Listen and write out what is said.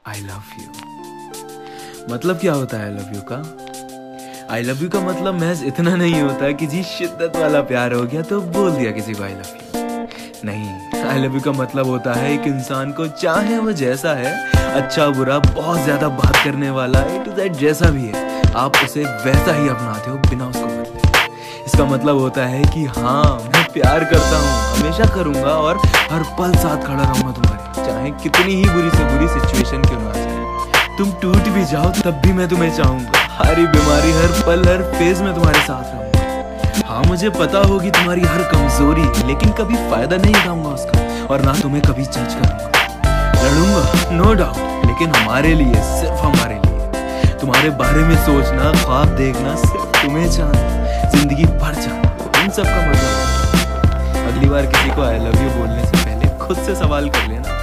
I love you. मतलब क्या होता है आई लव यू का? आई लव यू का मतलब महज इतना नहीं होता कि जी शिद्दत वाला प्यार हो गया तो बोल दिया किसी को आई लव यू। नहीं, आई लव यू का मतलब होता है एक इंसान को चाहे वो जैसा है, अच्छा बुरा, बहुत ज्यादा बात करने वाला, A to Z जैसा भी है, आप उसे वैसा ही अपनाते हो बिना उसको बदले। इसका मतलब होता है कि हाँ, मैं प्यार करता हूँ, हमेशा करूंगा और हर पल साथ खड़ा रहूंगा तुम्हारे, चाहे कितनी ही बुरी से बुरी सिचुएशन क्यों ना आ जाए। तुम टूट भी जाओ तब भी मैं तुम्हें चाहूंगा, हर बीमारी, हर पल, हर फेज में तुम्हारे साथ रहूंगा। हाँ, मुझे पता होगी तुम्हारी हर कमजोरी, लेकिन कभी फायदा नहीं उठाऊंगा उसका और ना तुम्हें कभी जज करूंगा। लड़ूंगा नो डाउट, लेकिन हमारे लिए, सिर्फ हमारे लिए। तुम्हारे बारे में सोचना, ख्वाब देखना, सिर्फ तुम्हें चाहना, जिंदगी भर चाहना, इन सब का मतलब। अगली बार किसी को आई लव यू बोलने से पहले खुद से सवाल कर लेना,